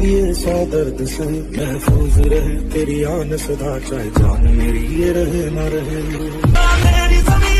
लिए 100 दर्द से महफूज रहे तेरी आन सदा, चाहे जान मेरी ये रहे ना रहे। मेरी